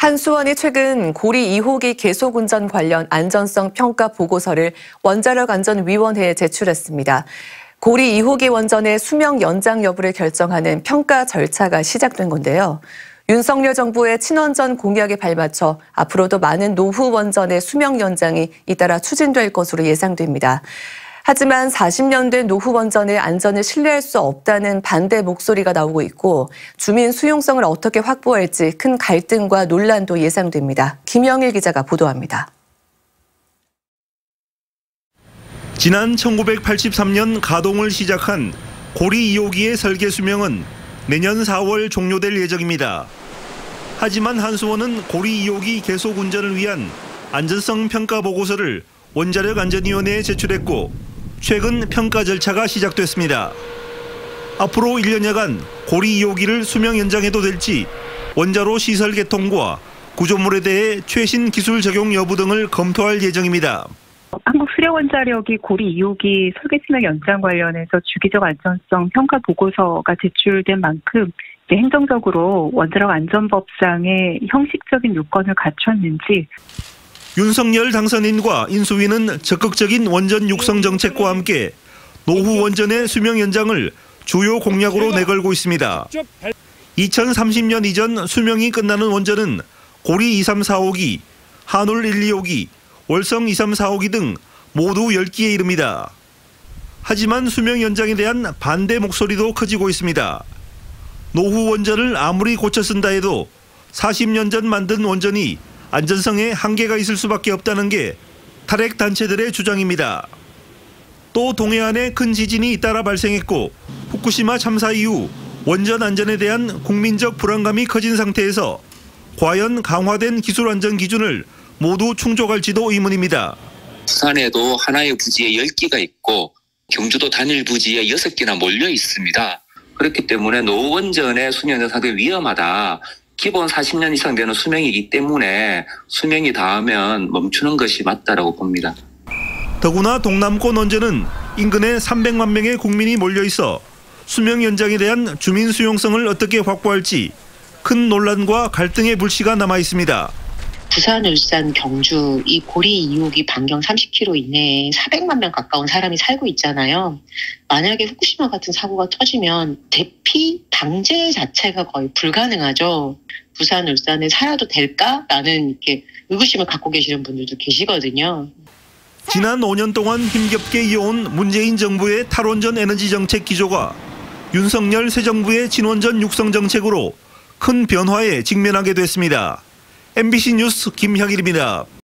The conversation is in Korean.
한수원이 최근 고리 2호기 계속 운전 관련 안전성 평가 보고서를 원자력안전위원회에 제출했습니다. 고리 2호기 원전의 수명 연장 여부를 결정하는 평가 절차가 시작된 건데요. 윤석열 정부의 친원전 공약에 발맞춰 앞으로도 많은 노후 원전의 수명 연장이 잇따라 추진될 것으로 예상됩니다. 하지만 40년 된 노후 원전의 안전을 신뢰할 수 없다는 반대 목소리가 나오고 있고 주민 수용성을 어떻게 확보할지 큰 갈등과 논란도 예상됩니다. 김영일 기자가 보도합니다. 지난 1983년 가동을 시작한 고리 2호기의 설계 수명은 내년 4월 종료될 예정입니다. 하지만 한수원은 고리 2호기 계속 운전을 위한 안전성 평가 보고서를 원자력안전위원회에 제출했고 최근 평가 절차가 시작됐습니다. 앞으로 1년여간 고리 2호기를 수명 연장해도 될지 원자로 시설 개통과 구조물에 대해 최신 기술 적용 여부 등을 검토할 예정입니다. 한국수력원자력이 고리 2호기 설계 수명 연장 관련해서 주기적 안전성 평가 보고서가 제출된 만큼 행정적으로 원자력 안전법상의 형식적인 요건을 갖췄는지 윤석열 당선인과 인수위는 적극적인 원전 육성 정책과 함께 노후 원전의 수명 연장을 주요 공약으로 내걸고 있습니다. 2030년 이전 수명이 끝나는 원전은 고리 2345기, 한울 125기, 월성 2345기 등 모두 10기에 이릅니다. 하지만 수명 연장에 대한 반대 목소리도 커지고 있습니다. 노후 원전을 아무리 고쳐 쓴다 해도 40년 전 만든 원전이 안전성에 한계가 있을 수밖에 없다는 게 탈핵 단체들의 주장입니다. 또 동해안에 큰 지진이 잇따라 발생했고 후쿠시마 참사 이후 원전 안전에 대한 국민적 불안감이 커진 상태에서 과연 강화된 기술 안전 기준을 모두 충족할지도 의문입니다. 부산에도 하나의 부지에 10기가 있고 경주도 단일 부지에 6기나 몰려 있습니다. 그렇기 때문에 노후 원전의 수명 연장이 위험하다. 기본 40년 이상 되는 수명이기 때문에 수명이 닿으면 멈추는 것이 맞다라고 봅니다. 더구나 동남권 원전은 인근에 300만 명의 국민이 몰려 있어 수명 연장에 대한 주민 수용성을 어떻게 확보할지 큰 논란과 갈등의 불씨가 남아 있습니다. 부산, 울산, 경주 이 고리 2호기 반경 30km 이내에 400만 명 가까운 사람이 살고 있잖아요. 만약에 후쿠시마 같은 사고가 터지면 대피 방제 자체가 거의 불가능하죠. 부산, 울산에 살아도 될까라는 이렇게 의구심을 갖고 계시는 분들도 계시거든요. 지난 5년 동안 힘겹게 이어온 문재인 정부의 탈원전 에너지 정책 기조가 윤석열 새 정부의 친원전 육성 정책으로 큰 변화에 직면하게 됐습니다. MBC 뉴스 김형일입니다.